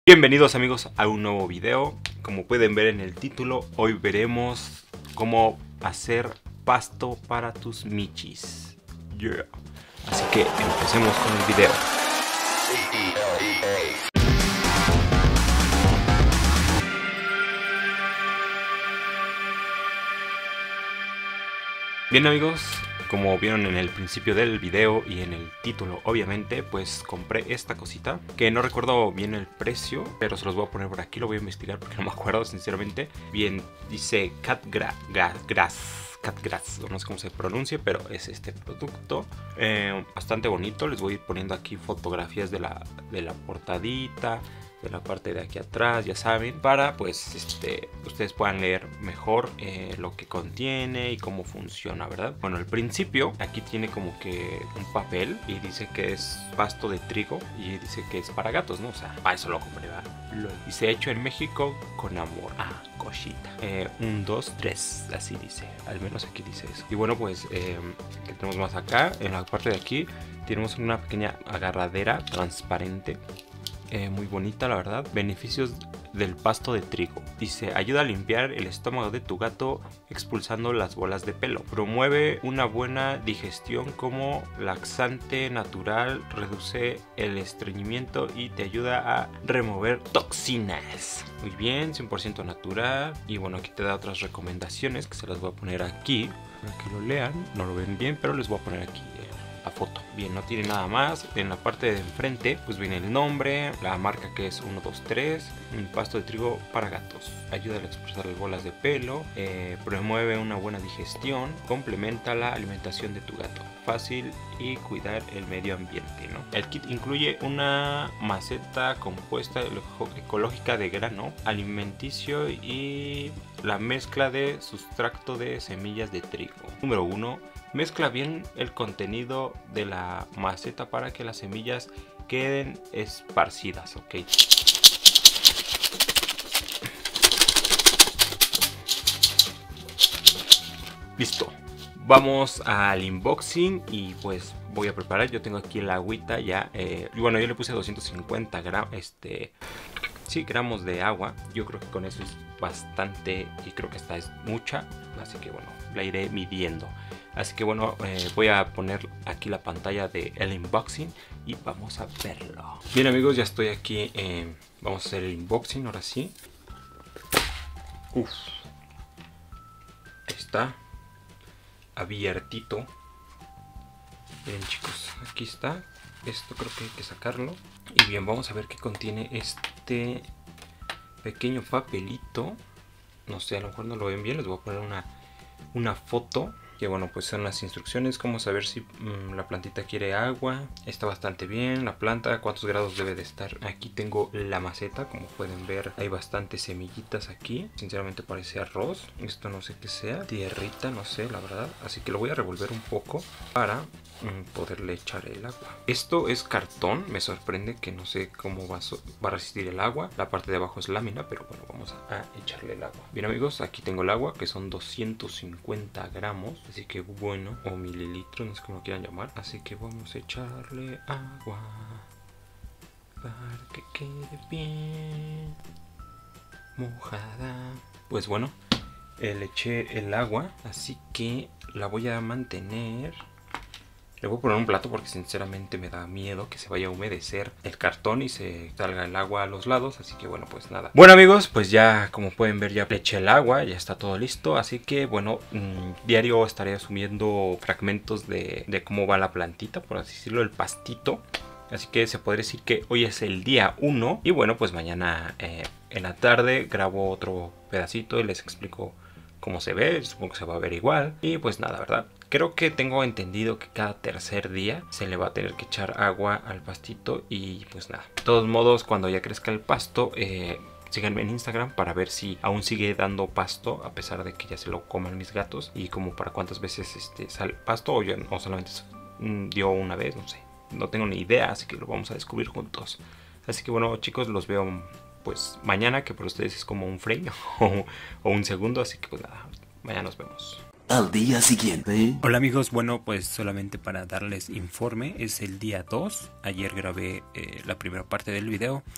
Bienvenidos amigos a un nuevo video. Como pueden ver en el título, hoy veremos cómo hacer pasto para tus michis. Yeah. Así que empecemos con el video. Bien amigos, como vieron en el principio del video y en el título obviamente, pues compré esta cosita que no recuerdo bien el precio, pero se los voy a poner por aquí, lo voy a investigar porque no me acuerdo sinceramente. Bien, dice Catgrass, no sé cómo se pronuncia, pero es este producto bastante bonito. Les voy a ir poniendo aquí fotografías de la portadita, de la parte de aquí atrás, ya saben, para pues ustedes puedan leer mejor lo que contiene y cómo funciona, ¿verdad? Bueno, al principio aquí tiene como que un papel y dice que es pasto de trigo y dice que es para gatos, ¿no? O sea, para eso lo compré, ¿verdad? Y se ha hecho en México con amor. Ah, cosita. 1, 2, 3, así dice, al menos aquí dice eso. Y bueno, pues, ¿qué tenemos más acá? En la parte de aquí tenemos una pequeña agarradera transparente. Muy bonita la verdad. Beneficios del pasto de trigo. Dice, ayuda a limpiar el estómago de tu gato expulsando las bolas de pelo. Promueve una buena digestión como laxante natural. Reduce el estreñimiento y te ayuda a remover toxinas. Muy bien, 100% natural. Y bueno, aquí te da otras recomendaciones que se las voy a poner aquí para que lo lean. No lo ven bien, pero les voy a poner aquí la foto. Bien, no tiene nada más. En la parte de enfrente pues viene el nombre, la marca que es 123, un pasto de trigo para gatos, ayuda a expulsar las bolas de pelo, promueve una buena digestión, complementa la alimentación de tu gato, fácil y cuidar el medio ambiente, ¿no? El kit incluye una maceta compuesta ecológica de grano alimenticio y la mezcla de sustrato de semillas de trigo. Número 1. Mezcla bien el contenido de la maceta para que las semillas queden esparcidas, ¿ok? Listo. Vamos al unboxing y pues voy a preparar. Yo tengo aquí el agüita ya. Y bueno, yo le puse 250 gramos de agua. Yo creo que con eso es bastante y creo que esta es mucha. Así que bueno, la iré midiendo. Así que bueno, voy a poner aquí la pantalla del unboxing y vamos a verlo. Bien amigos, ya estoy aquí. Vamos a hacer el unboxing ahora sí. Uf. Ahí está. Abiertito. Bien chicos, aquí está. Esto creo que hay que sacarlo. Y bien, vamos a ver qué contiene este pequeño papelito. No sé, a lo mejor no lo ven bien. Les voy a poner una foto. Que bueno, pues son las instrucciones, cómo saber si la plantita quiere agua. Está bastante bien la planta, cuántos grados debe de estar. Aquí tengo la maceta, como pueden ver hay bastantes semillitas aquí. Sinceramente parece arroz, esto no sé qué sea, tierrita, no sé la verdad. Así que lo voy a revolver un poco para poderle echar el agua. Esto es cartón, me sorprende que no sé cómo va a resistir el agua. La parte de abajo es lámina, pero bueno, vamos a echarle el agua. Bien amigos, aquí tengo el agua, que son 250 gramos. Así que bueno, o mililitros, no sé cómo lo quieran llamar. Así que vamos a echarle agua para que quede bien mojada. Pues bueno, le eché el agua, así que la voy a mantener. Le voy a poner un plato porque sinceramente me da miedo que se vaya a humedecer el cartón y se salga el agua a los lados. Así que bueno, pues nada. Bueno amigos, pues ya como pueden ver ya le eché el agua, ya está todo listo. Así que bueno, diario estaré subiendo fragmentos de cómo va la plantita, por así decirlo, el pastito. Así que se podría decir que hoy es el día 1. Y bueno, pues mañana en la tarde grabo otro pedacito y les explico cómo se ve. Supongo que se va a ver igual. Y pues nada, ¿verdad? Creo que tengo entendido que cada tercer día se le va a tener que echar agua al pastito y pues nada. De todos modos, cuando ya crezca el pasto, síganme en Instagram para ver si aún sigue dando pasto a pesar de que ya se lo coman mis gatos. Y como para cuántas veces sale pasto o solamente dio una vez, no sé. No tengo ni idea, así que lo vamos a descubrir juntos. Así que bueno chicos, los veo pues mañana, que por ustedes es como un frame o un segundo. Así que pues nada, mañana nos vemos. Al día siguiente. Hola amigos, bueno pues solamente para darles informe, es el día 2. Ayer grabé la primera parte del video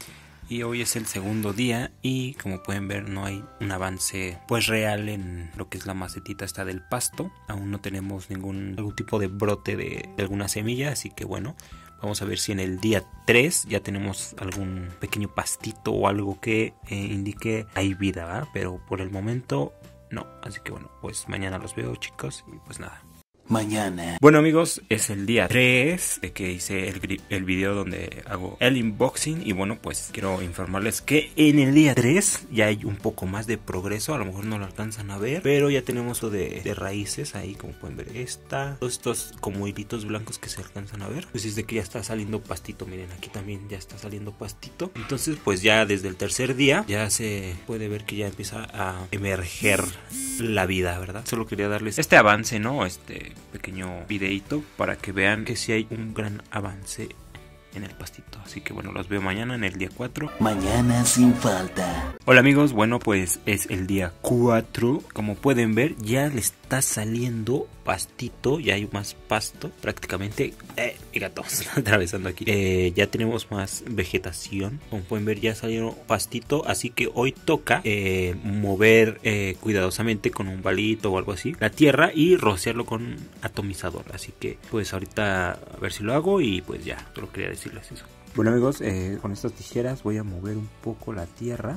y hoy es el segundo día y como pueden ver no hay un avance pues real en lo que es la macetita esta del pasto. Aún no tenemos algún tipo de brote de alguna semilla, así que bueno, vamos a ver si en el día 3 ya tenemos algún pequeño pastito o algo que indique hay vida, ¿verdad? Pero por el momento no, así que bueno, pues mañana los veo, chicos, y pues nada. Mañana. Bueno amigos, es el día 3 de que hice el video donde hago el unboxing. Y bueno, pues quiero informarles que en el día 3 ya hay un poco más de progreso. A lo mejor no lo alcanzan a ver, pero ya tenemos eso de raíces ahí, como pueden ver. Todos estos como hilitos blancos que se alcanzan a ver, pues es de que ya está saliendo pastito. Miren, aquí también ya está saliendo pastito. Entonces pues ya desde el tercer día ya se puede ver que ya empieza a emerger la vida, ¿verdad? Solo quería darles este avance, ¿no? Este pequeño videito para que vean que sí hay un gran avance en el pastito. Así que bueno, los veo mañana en el día 4. Mañana sin falta. Hola amigos, bueno pues es el día 4. Como pueden ver ya le está saliendo pastito, ya hay más pasto prácticamente. Mi gato se está atravesando aquí. Ya tenemos más vegetación. Como pueden ver ya salieron pastito, así que hoy toca mover cuidadosamente con un balito o algo así la tierra y rociarlo con atomizador. Así que pues ahorita a ver si lo hago y pues ya, solo quería decirles eso. Bueno amigos, con estas tijeras voy a mover un poco la tierra.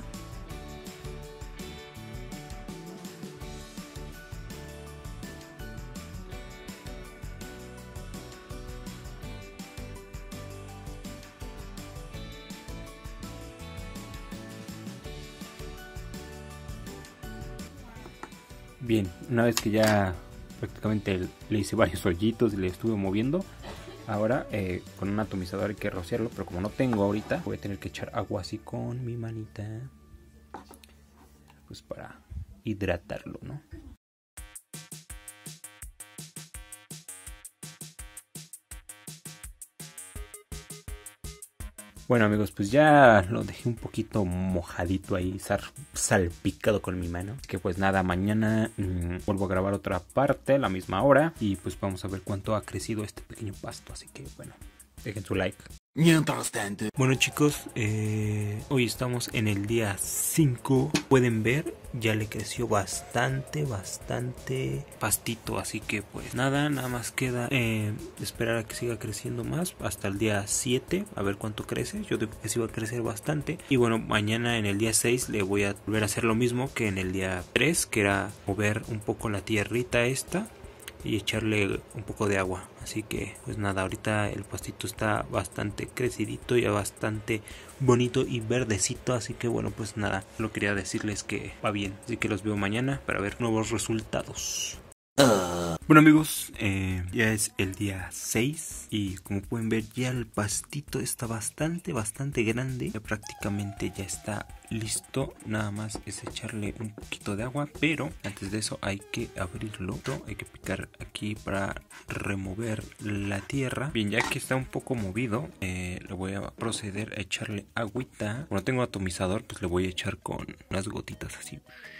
Bien, una vez que ya prácticamente le hice varios hoyitos y le estuve moviendo, ahora con un atomizador hay que rociarlo, pero como no tengo ahorita, voy a tener que echar agua así con mi manita, pues para hidratarlo, ¿no? Bueno amigos, pues ya lo dejé un poquito mojadito ahí, salpicado con mi mano. Que pues nada, mañana vuelvo a grabar otra parte a la misma hora. Y pues vamos a ver cuánto ha crecido este pequeño pasto. Así que bueno, dejen su like. Mientras tanto. Bueno chicos, hoy estamos en el día 5. Pueden ver, ya le creció bastante pastito. Así que pues nada más queda esperar a que siga creciendo más hasta el día 7. A ver cuánto crece. Yo digo que sí va a crecer bastante. Y bueno, mañana en el día 6 le voy a volver a hacer lo mismo que en el día 3, que era mover un poco la tierrita esta y echarle un poco de agua. Así que pues nada, ahorita el pastito está bastante crecidito, ya bastante bonito y verdecito. Así que bueno, pues nada, solo quería decirles que va bien. Así que los veo mañana para ver nuevos resultados. Bueno amigos, ya es el día 6 y como pueden ver ya el pastito está bastante grande. Ya prácticamente ya está listo, nada más es echarle un poquito de agua, pero antes de eso hay que abrirlo. Hay que picar aquí para remover la tierra. Bien, ya que está un poco movido, le voy a proceder a echarle agüita. Como no tengo atomizador, pues le voy a echar con unas gotitas así.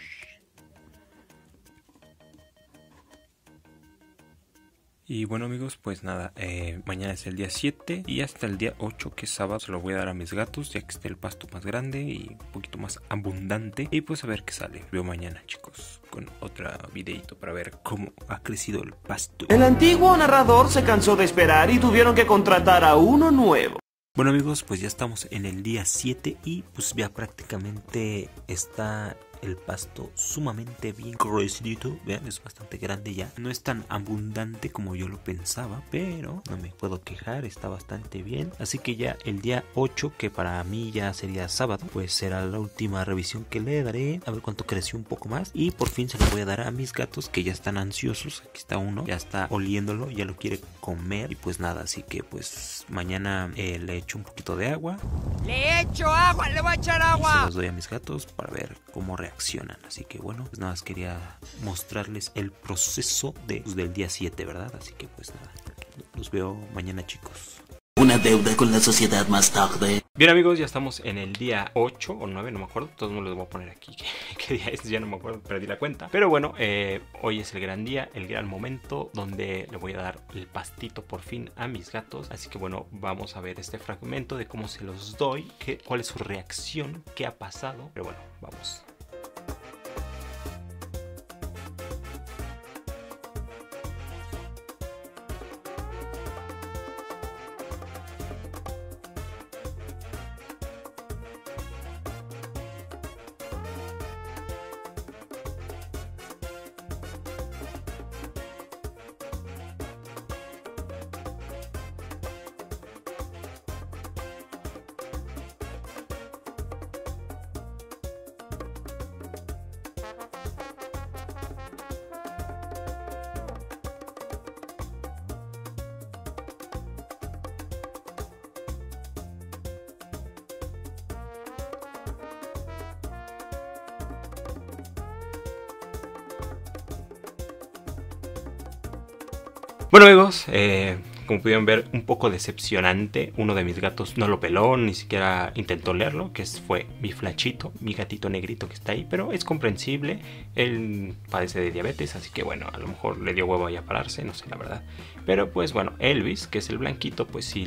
Y bueno amigos, pues nada, mañana es el día 7 y hasta el día 8, que es sábado, se lo voy a dar a mis gatos, ya que esté el pasto más grande y un poquito más abundante. Y pues a ver qué sale. Veo mañana chicos, con otro videito para ver cómo ha crecido el pasto. El antiguo narrador se cansó de esperar y tuvieron que contratar a uno nuevo. Bueno amigos, pues ya estamos en el día 7 y pues ya prácticamente está el pasto sumamente bien crecidito. Vean, es bastante grande ya. No es tan abundante como yo lo pensaba, pero no me puedo quejar, está bastante bien. Así que ya el día 8, que para mí ya sería sábado, pues será la última revisión que le daré. A ver cuánto creció un poco más. Y por fin se lo voy a dar a mis gatos, que ya están ansiosos. Aquí está uno, ya está oliéndolo, ya lo quiere comer. Y pues nada, así que pues mañana le echo un poquito de agua. Le echo agua, le voy a echar agua. Y se los doy a mis gatos para ver cómo reaccionan. Así que bueno, pues nada más quería mostrarles el proceso del día 7, ¿verdad? Así que pues nada, los veo mañana chicos. una deuda con la sociedad más tarde. Bien amigos, ya estamos en el día 8 o 9, no me acuerdo. Todos no les voy a poner aquí qué día es, ya no me acuerdo, perdí la cuenta. Pero bueno, hoy es el gran día, el gran momento donde le voy a dar el pastito por fin a mis gatos. Así que bueno, vamos a ver este fragmento de cómo se los doy, cuál es su reacción, qué ha pasado. Pero bueno, vamos. Bueno amigos, como pudieron ver, un poco decepcionante. Uno de mis gatos no lo peló, ni siquiera intentó leerlo, que fue mi Flachito, mi gatito negrito que está ahí, pero es comprensible. Él padece de diabetes, así que bueno, a lo mejor le dio huevo ahí a pararse, no sé la verdad. Pero pues bueno, Elvis, que es el blanquito, pues sí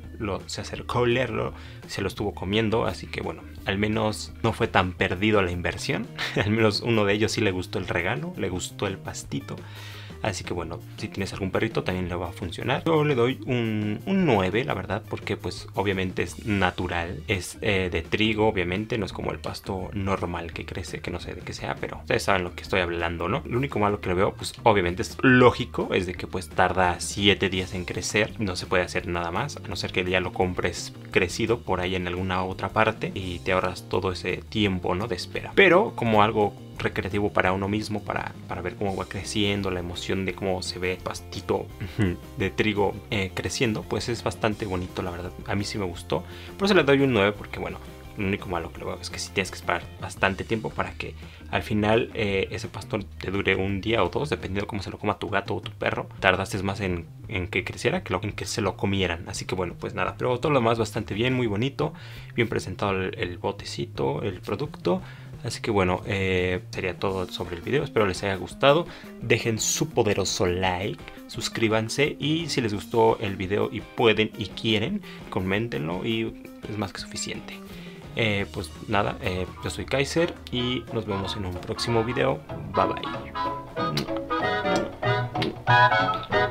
se acercó a leerlo, se lo estuvo comiendo, así que bueno, al menos no fue tan perdido la inversión. Al menos uno de ellos sí le gustó el regalo, le gustó el pastito. Así que bueno, si tienes algún perrito también le va a funcionar. Yo le doy un 9, la verdad, porque pues obviamente es natural. Es de trigo, obviamente, no es como el pasto normal que crece, que no sé de qué sea, pero ustedes saben lo que estoy hablando, ¿no? Lo único malo que le veo, pues obviamente es lógico, es de que pues tarda 7 días en crecer. No se puede hacer nada más, a no ser que ya lo compres crecido por ahí en alguna otra parte y te ahorras todo ese tiempo, ¿no? De espera. Pero como algo recreativo para uno mismo, para ver cómo va creciendo, la emoción de cómo se ve pastito de trigo creciendo, pues es bastante bonito, la verdad. A mí sí me gustó, por eso le doy un 9, porque bueno, lo único malo que le veo es que sí tienes que esperar bastante tiempo para que al final ese pastor te dure un día o dos, dependiendo de cómo se lo coma tu gato o tu perro. Tardaste más en que creciera que en que se lo comieran, así que bueno, pues nada, pero todo lo demás bastante bien, muy bonito, bien presentado el botecito, el producto. Así que bueno, sería todo sobre el video. Espero les haya gustado. Dejen su poderoso like, suscríbanse y si les gustó el video y pueden y quieren, coméntenlo y es más que suficiente. Pues nada, yo soy Kaiser y nos vemos en un próximo video. Bye bye.